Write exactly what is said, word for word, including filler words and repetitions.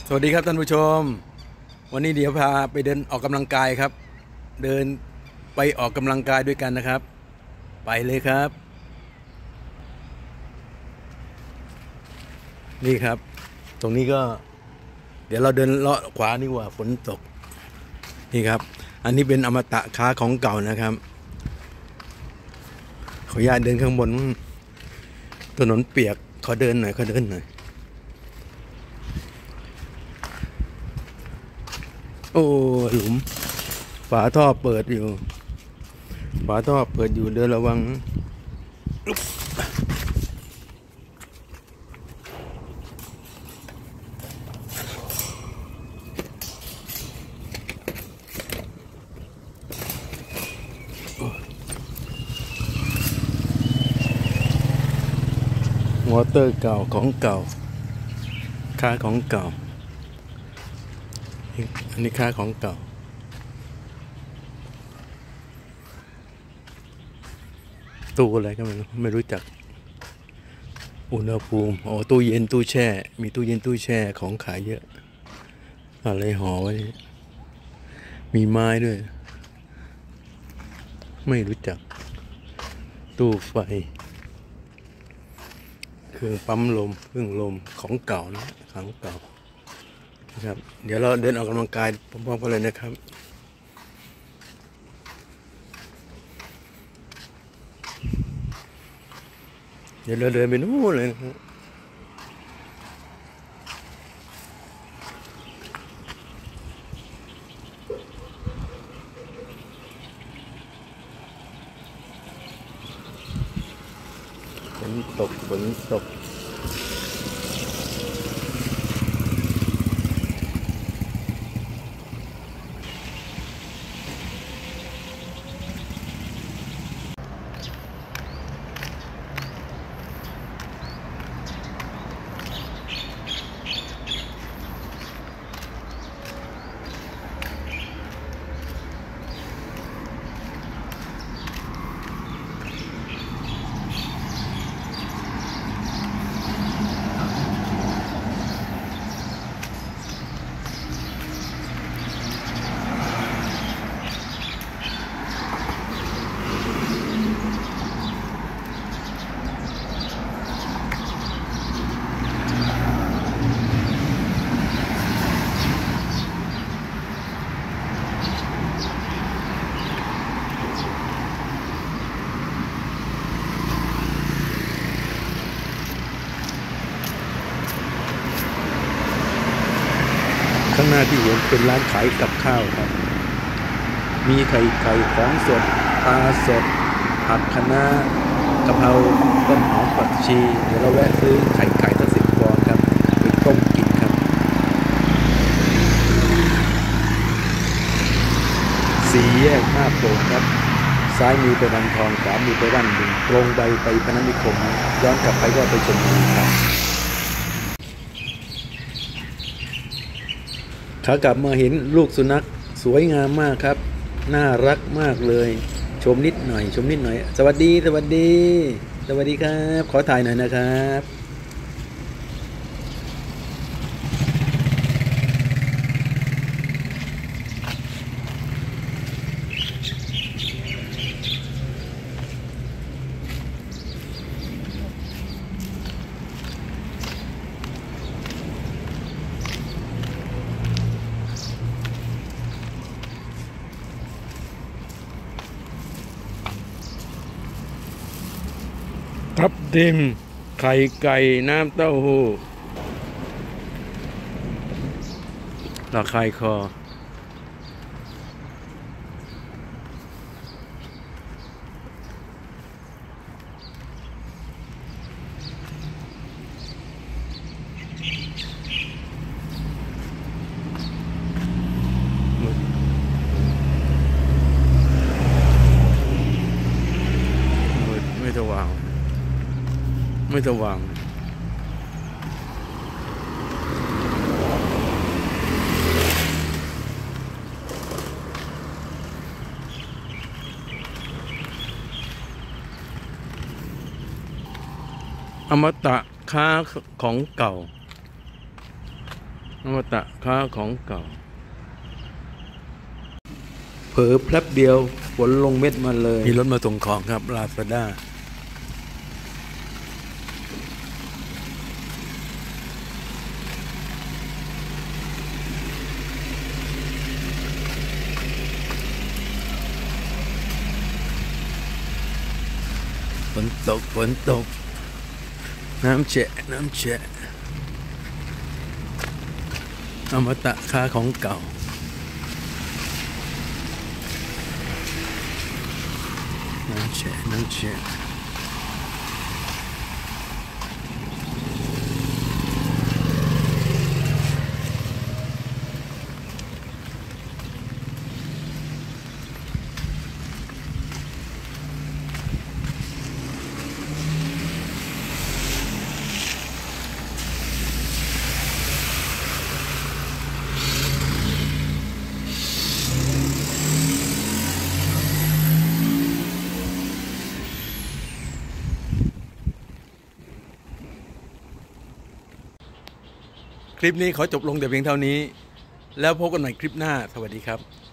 สวัสดีครับท่านผู้ชมวันนี้เดี๋ยวพาไปเดินออกกำลังกายครับ เดินไปออกกำลังกายด้วยกันนะครับ ไปเลยครับนี่ครับตรงนี้ก็เดี๋ยวเราเดินเลาะขวานี่ว่าฝนตกนี่ครับอันนี้เป็นอมตะค้าของเก่านะครับขออนุญาตเดินข้างบนถนนเปียกขอเดินหน่อยขอเดินหน่อยโอ้หลุมฝาท่อเปิดอยู่ฝาท่อเปิดอยู่เดินระวังวอเตอร์เก่าของเก่าค่าของเก่าอันนี้ค่าของเก่าตู้อะไรก็ไม่รู้ไม่รู้จักอุณหภูมิโอ้ตู้เย็นตู้แช่มีตู้เย็นตู้แช่ของขายเยอะอะไรห่อไว้มีไม้ด้วยไม่รู้จักตู้ไฟเครื่องปั๊มลมเครื่องลมของเก่านะของเก่านะครับเดี๋ยวเราเดินออกกำลังกายพร้อมๆกันเลยนะครับเดี๋ยวเราเดินไปนู่นเลยนะครับฝนตกฝนตกข้างหน้าที่เห็นเป็นร้านขายกับข้าวครับมีไข่ไข่ของสดปลาสดผักคะน้ากะเพราต้นหอมผักชีเดี๋ยวเราแวะซื้อไข่ไก่ตั้งสิบฟองครับไปต้มกินครับสี่แยกหน้าโป่งครับซ้ายมือไปบางทองขวามือไปบ้านบึงตรงไปไปพนัสนิคมย้อนกลับไปก็ไปชลบุรีครับขากลับมาเห็นลูกสุนัขสวยงามมากครับน่ารักมากเลยชมนิดหน่อยชมนิดหน่อยสวัสดีสวัสดีสวัสดีครับขอถ่ายหน่อยนะครับทับทิมไข่ไก่น้ำเต้าหู้ระคายคอไม่สว่างไม่สว่างอมตะค้าของเก่าอมตะค้าของเก่าเผลอแป๊บเดียวฝนลงเม็ดมาเลยมีรถมาส่งของครับลาซาด้าฝนตกฝนตกน้ำแฉะน้ำแฉะอมตะค้าของเก่าน้ำแฉะน้ำแฉะคลิปนี้ขอจบลงแต่เพียงเท่านี้แล้วพบกันใหม่คลิปหน้าสวัสดีครับ